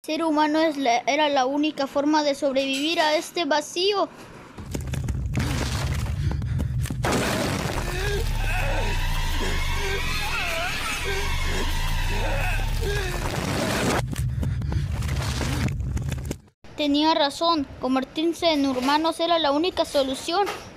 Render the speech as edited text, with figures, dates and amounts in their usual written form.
Ser humano era la única forma de sobrevivir a este vacío. Tenía razón, convertirse en humanos era la única solución.